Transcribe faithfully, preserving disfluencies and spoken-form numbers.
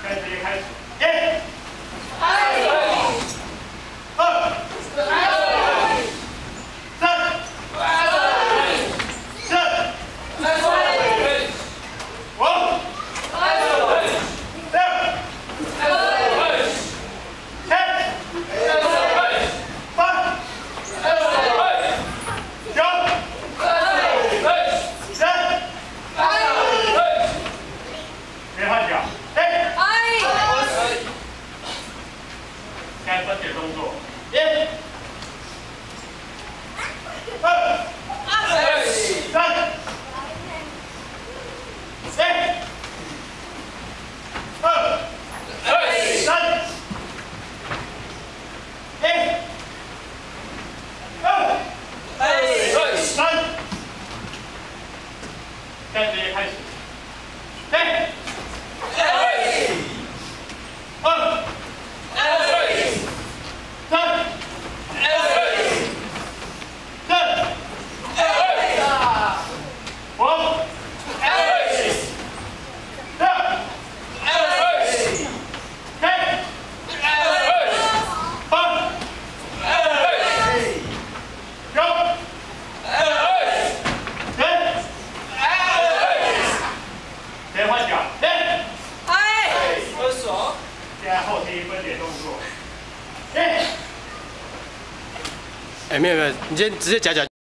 开始开始，一，二，二，三，四，五，现在分解动作，一、二、三、四、二、三、一、二、三，现在直接开始，一、二。 三、 哎，没有没有，你先直接夹夹。